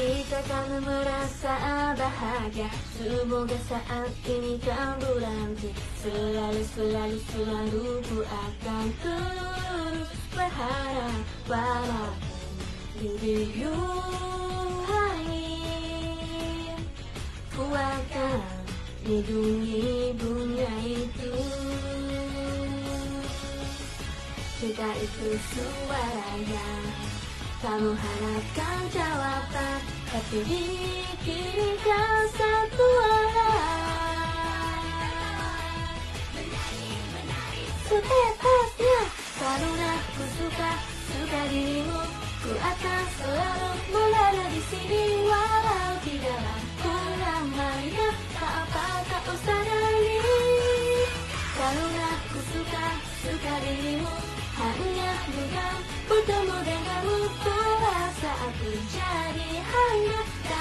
Kita kan merasa bahagia, semoga saat ini kan berhenti. Selalu ku akan terus berharap pada dirimu. Ku akan lindungi bunga itu. Cinta itu suaranya, kamu harapkan jawaban, tapi dikirimkan satu arah. Sebebasnya, karena ku suka dirimu, ku akan selalu berada di sini walau di dalam lamanya. Tak apa, tak usah nangis, karena ku suka dirimu. Hanya dengan bertemu denganmu, ku rasa aku jadi hangat.